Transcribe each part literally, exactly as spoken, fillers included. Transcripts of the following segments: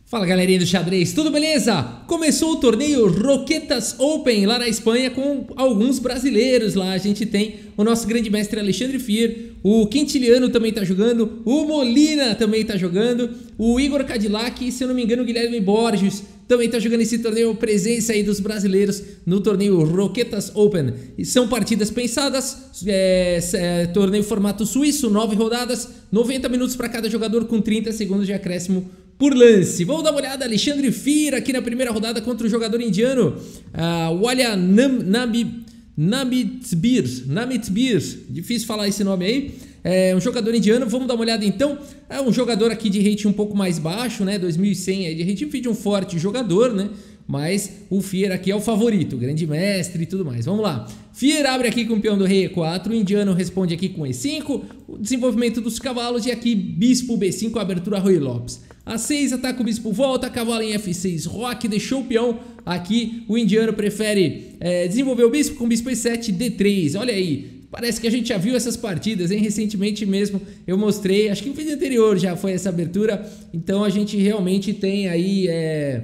Fala galerinha do xadrez, tudo beleza? Começou o torneio Roquetas Open lá na Espanha com alguns brasileiros lá. A gente tem o nosso grande mestre Alexandre Fier, o Quintiliano também tá jogando, o Molina também tá jogando, o Igor Cadillac e, se eu não me engano, o Guilherme Borges também tá jogando esse torneio. Presença aí dos brasileiros no torneio Roquetas Open. E são partidas pensadas, é, é, torneio formato suíço, nove rodadas, noventa minutos para cada jogador com trinta segundos de acréscimo por lance. Vamos dar uma olhada, Alexandre Fier aqui na primeira rodada contra o jogador indiano, uh, Walia Nam, Nabi, Namitbir, Namitbir, difícil falar esse nome aí, é um jogador indiano. Vamos dar uma olhada então. É um jogador aqui de rating um pouco mais baixo, né, dois mil e cem aí de rating, de um forte jogador, né, mas o Fier aqui é o favorito, grande mestre e tudo mais. Vamos lá, Fier abre aqui com o peão do rei E quatro, o indiano responde aqui com E cinco, o desenvolvimento dos cavalos, e aqui bispo B cinco, abertura Rui Lopes. A seis, ataca o bispo, volta, cavalo em F seis, roque, deixou o peão. Aqui o indiano prefere é, desenvolver o bispo com bispo E sete, D três, olha aí. Parece que a gente já viu essas partidas, hein? Recentemente mesmo eu mostrei, acho que no vídeo anterior já foi essa abertura. Então a gente realmente tem aí é,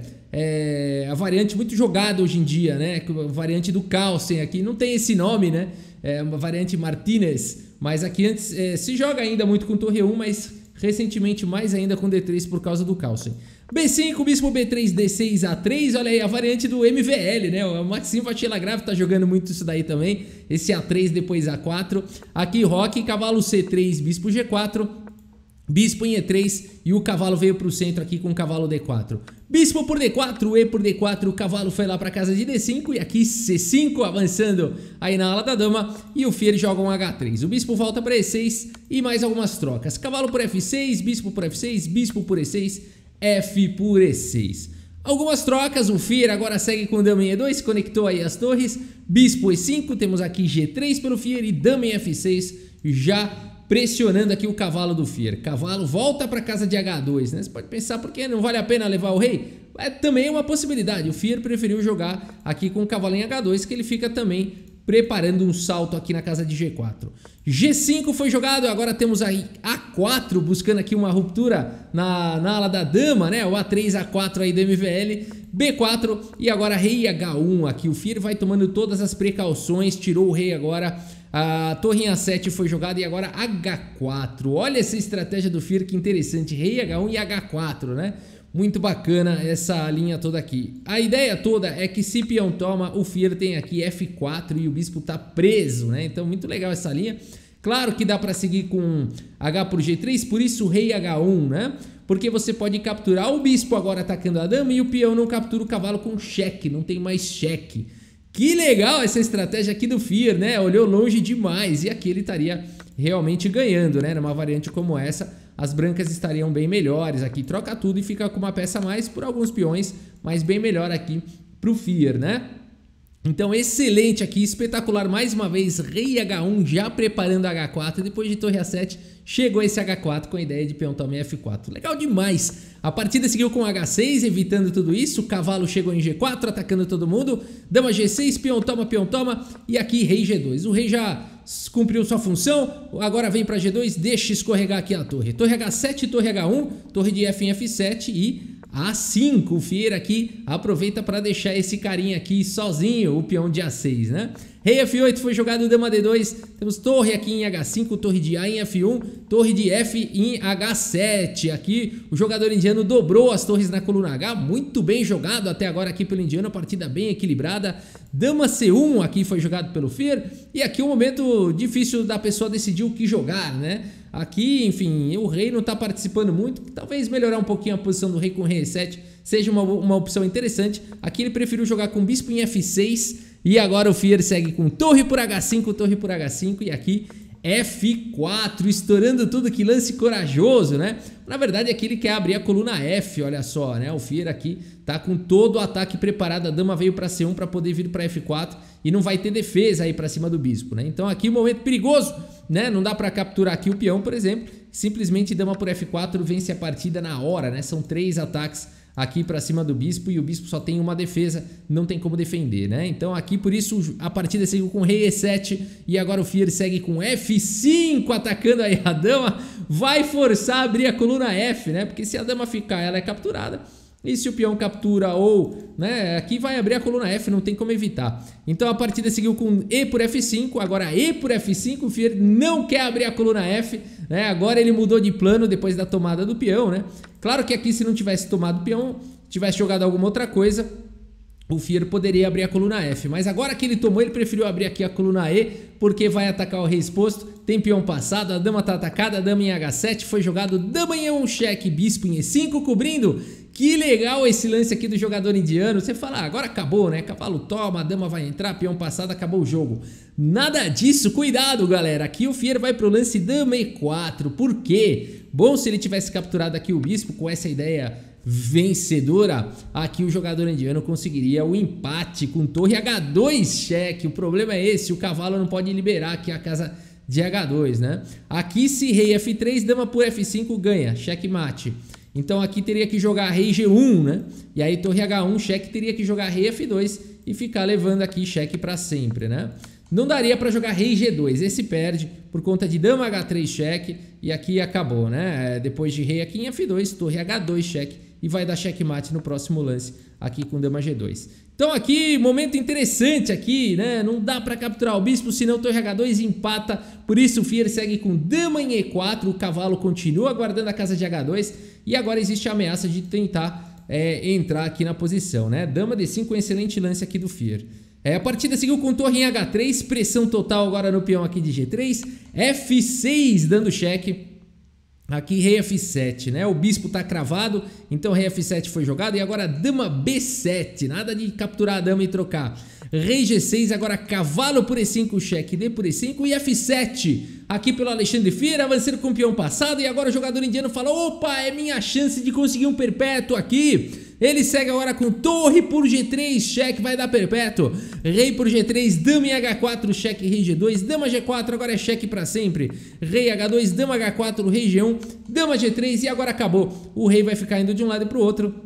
é, a variante muito jogada hoje em dia, né? A variante do Carlsen aqui, não tem esse nome, né? É uma variante Martinez, mas aqui antes é, se joga ainda muito com torre um, mas recentemente mais ainda com D três por causa do Carlsen. B cinco, bispo B três, D seis, A três, olha aí a variante do M V L, né? O Maxime Vachier-Lagrave tá jogando muito isso daí também, esse A três depois A quatro. Aqui roque, cavalo C três, bispo G quatro, bispo em E três e o cavalo veio para o centro aqui com o cavalo D quatro. Bispo por D quatro, E por D quatro, o cavalo foi lá para casa de D cinco e aqui C cinco avançando aí na ala da dama e o Fier joga um H três. O bispo volta para E seis e mais algumas trocas. Cavalo por F seis, bispo por F seis, bispo por E seis, F por E seis. Algumas trocas, o Fier agora segue com dama em E dois, conectou aí as torres, bispo E cinco, temos aqui G três pelo Fier e dama em F seis já pressionando aqui o cavalo do Fier. Cavalo volta para casa de H dois, né? Você pode pensar, por que não vale a pena levar o rei? É também uma possibilidade. O Fier preferiu jogar aqui com o cavalo em H dois, que ele fica também preparando um salto aqui na casa de G quatro. G cinco foi jogado, agora temos aí A quatro, buscando aqui uma ruptura na, na ala da dama, né? O A três, A quatro aí do M V L, B quatro e agora rei H um. Aqui o Fier vai tomando todas as precauções, tirou o rei agora. A torre em A sete foi jogada e agora H quatro. Olha essa estratégia do Fier, que interessante. Rei H um e H quatro, né? Muito bacana essa linha toda aqui. A ideia toda é que se peão toma, o Fier tem aqui F quatro e o bispo tá preso, né? Então muito legal essa linha. Claro que dá para seguir com H por G três, por isso rei H um, né? Porque você pode capturar o bispo agora atacando a dama e o peão não captura o cavalo com cheque, não tem mais cheque. Que legal essa estratégia aqui do Fier, né? Olhou longe demais e aqui ele estaria realmente ganhando, né? Numa variante como essa, as brancas estariam bem melhores. Aqui troca tudo e fica com uma peça a mais por alguns peões, mas bem melhor aqui pro Fier, né? Então excelente aqui, espetacular mais uma vez, rei H um já preparando H quatro, depois de torre A sete chegou esse H quatro com a ideia de peão toma em F quatro, legal demais. A partida seguiu com H seis, evitando tudo isso, o cavalo chegou em G quatro, atacando todo mundo, dama G seis, peão toma, peão toma, e aqui rei G dois, o rei já cumpriu sua função, agora vem para G dois, deixa escorregar aqui a torre, torre H sete, torre H um, torre de F em F sete e A cinco, o Fier aqui aproveita para deixar esse carinha aqui sozinho, o peão de A seis, né? Rei F oito foi jogado, dama D dois, temos torre aqui em H cinco, torre de A em F um, torre de F em H sete. Aqui o jogador indiano dobrou as torres na coluna H, muito bem jogado até agora aqui pelo indiano, a partida bem equilibrada. Dama C um aqui foi jogado pelo Fier, e aqui o um momento difícil da pessoa decidir o que jogar, né? Aqui, enfim, o rei não está participando muito, talvez melhorar um pouquinho a posição do rei com rei E sete seja uma, uma opção interessante. Aqui ele preferiu jogar com bispo em F seis e agora o Fier segue com torre por H cinco, torre por H cinco e aqui F quatro, estourando tudo, que lance corajoso, né? Na verdade aqui ele quer abrir a coluna F, olha só, né? O Fier aqui tá com todo o ataque preparado, a dama veio para C um para poder vir para F quatro e não vai ter defesa aí para cima do bispo, né? Então aqui um momento perigoso, né? Não dá para capturar aqui o peão, por exemplo, simplesmente dama por F quatro vence a partida na hora, né? São três ataques aqui para cima do bispo e o bispo só tem uma defesa, não tem como defender, né? Então aqui por isso a partida seguiu com rei E sete e agora o Fier segue com F cinco atacando aí a dama, vai forçar a abrir a coluna F, né? Porque se a dama ficar, ela é capturada E se o peão captura ou, né, aqui vai abrir a coluna F, não tem como evitar. Então a partida seguiu com E por F cinco, agora E por F cinco, o Fier não quer abrir a coluna F, né, agora ele mudou de plano depois da tomada do peão, né. Claro que aqui se não tivesse tomado o peão, tivesse jogado alguma outra coisa, o Fier poderia abrir a coluna F, mas agora que ele tomou, ele preferiu abrir aqui a coluna E, porque vai atacar o rei exposto, tem peão passado, a dama tá atacada, a dama em H sete, foi jogado dama em E um cheque, bispo em E cinco, cobrindo. Que legal esse lance aqui do jogador indiano, você fala, ah, agora acabou, né, cavalo toma, a dama vai entrar, peão passado, acabou o jogo. Nada disso, cuidado galera, aqui o Fier vai pro lance dama E quatro, por quê? Bom, se ele tivesse capturado aqui o bispo com essa ideia vencedora, aqui o jogador indiano conseguiria o empate com torre H dois cheque. O problema é esse, o cavalo não pode liberar aqui a casa de H dois, né? Aqui se rei F três, dama por F cinco ganha, cheque mate. Então aqui teria que jogar rei G um, né? E aí torre H um cheque, teria que jogar rei F dois e ficar levando aqui cheque para sempre, né? Não daria para jogar rei G dois, esse perde por conta de dama H três cheque e aqui acabou, né? Depois de rei aqui em F dois, torre H dois cheque e vai dar checkmate no próximo lance aqui com dama G dois. Então aqui, momento interessante aqui, né? Não dá para capturar o bispo, senão torre H dois empata, por isso o Fier segue com dama em E quatro, o cavalo continua guardando a casa de H dois e agora existe a ameaça de tentar é, entrar aqui na posição, né? Dama D cinco, um excelente lance aqui do Fier. É, a partida seguiu com torre em H três, pressão total agora no peão aqui de G três, F seis dando cheque. Aqui rei F sete, né? O bispo tá cravado, então rei F sete foi jogado e agora dama B sete, nada de capturar a dama e trocar. Rei G seis, agora cavalo por E cinco, cheque, D por E cinco e F sete. Aqui pelo Alexandre Fier, avançando com o peão passado e agora o jogador indiano fala, opa, é minha chance de conseguir um perpétuo aqui. Ele segue agora com torre por G três, cheque, vai dar perpétuo. Rei por G três, dama em H quatro, cheque, rei G dois, dama G quatro, agora é cheque pra sempre. Rei H dois, dama H quatro, rei G um, dama G três e agora acabou. O rei vai ficar indo de um lado e pro outro.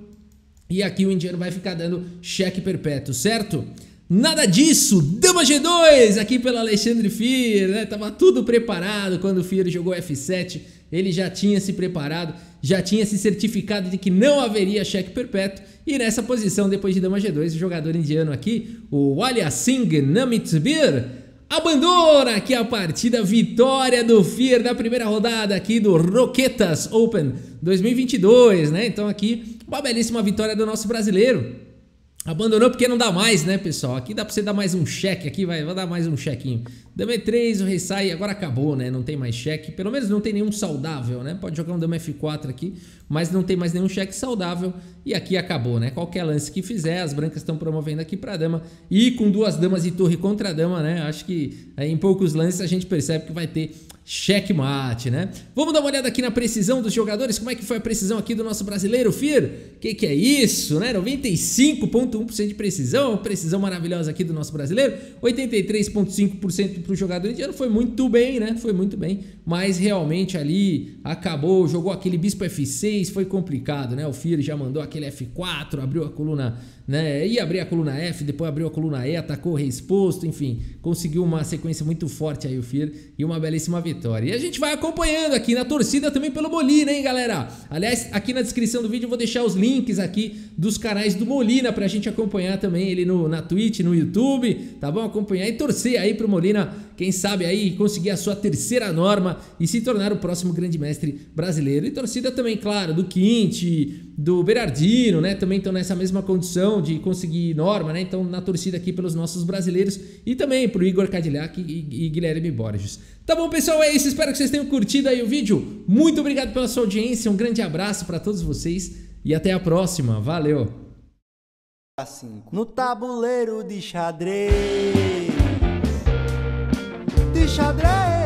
E aqui o indiano vai ficar dando cheque perpétuo, certo? Nada disso, dama G dois aqui pelo Alexandre Fier, né? Tava tudo preparado quando o Fier jogou F sete, ele já tinha se preparado, já tinha se certificado de que não haveria cheque perpétuo e nessa posição, depois de dama G dois, o jogador indiano aqui, o Walya Singh Namitsbir, abandona aqui a partida, vitória do Fier da primeira rodada aqui do Roquetas Open dois mil e vinte e dois, né? Então aqui, uma belíssima vitória do nosso brasileiro. Abandonou porque não dá mais, né, pessoal? Aqui dá pra você dar mais um cheque aqui, vai, vai dar mais um chequinho. Dama E três, o rei sai, agora acabou, né? Não tem mais cheque, pelo menos não tem nenhum saudável, né? Pode jogar um dama F quatro aqui, mas não tem mais nenhum cheque saudável. E aqui acabou, né? Qualquer lance que fizer, as brancas estão promovendo aqui pra dama. E com duas damas e torre contra a dama, né? Acho que em poucos lances a gente percebe que vai ter checkmate, né? Vamos dar uma olhada aqui na precisão dos jogadores. Como é que foi a precisão aqui do nosso brasileiro, Fier? Que que é isso, né? noventa e cinco vírgula um por cento de precisão, precisão maravilhosa aqui do nosso brasileiro. oitenta e três vírgula cinco por cento para o jogador indiano, foi muito bem, né? Foi muito bem, mas realmente ali acabou, jogou aquele bispo F seis, foi complicado, né? O Fier já mandou aquele F quatro, abriu a coluna, né? Ia abrir a coluna F, depois abriu a coluna E, atacou o rei exposto, enfim, conseguiu uma sequência muito forte aí o Fier e uma belíssima vitória. E a gente vai acompanhando aqui na torcida também pelo Molina, hein, galera? Aliás, aqui na descrição do vídeo eu vou deixar os links aqui dos canais do Molina pra gente acompanhar também ele no, na Twitch, no YouTube, tá bom? Acompanhar e torcer aí pro Molina, quem sabe aí conseguir a sua terceira norma e se tornar o próximo grande mestre brasileiro. E torcida também, claro, do Quinte, do Berardino, né? Também estão nessa mesma condição de conseguir norma, né? Então na torcida aqui pelos nossos brasileiros e também pro Igor Cadillac e, e Guilherme Borges. Tá bom, pessoal, é isso. Espero que vocês tenham curtido aí o vídeo. Muito obrigado pela sua audiência, um grande abraço para todos vocês e até a próxima. Valeu! No tabuleiro de xadrez, de xadrez.